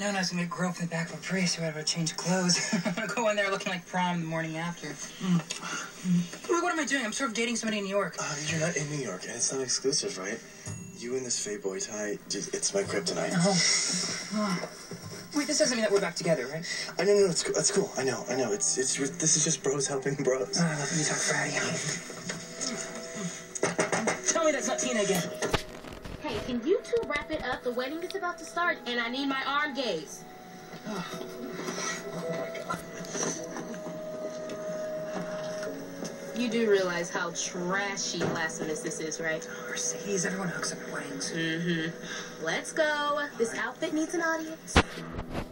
known I was going to get groped in the back of a priest who had to change clothes. I'm going to go in there looking like prom the morning after. What am I doing? I'm sort of dating somebody in New York. You're not in New York, and it's not exclusive, right? You and this fake boy tie, it's my kryptonite. Oh. Wait, this doesn't mean that we're back together, right? No, it's cool. I know. This is just bros helping bros. Oh, I love when you talk fratty. Tell me that's not Tina again. Hey, can you two wrap it up? The wedding is about to start, and I need my arm gaze. Oh my God. You do realize how trashy blasphemous this is, right? Mercedes, everyone hooks up at weddings. Let's go. This outfit needs an audience.